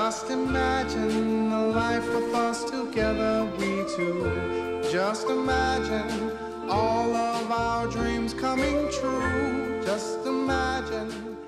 Just imagine a life with us together, we two. Just imagine all of our dreams coming true. Just imagine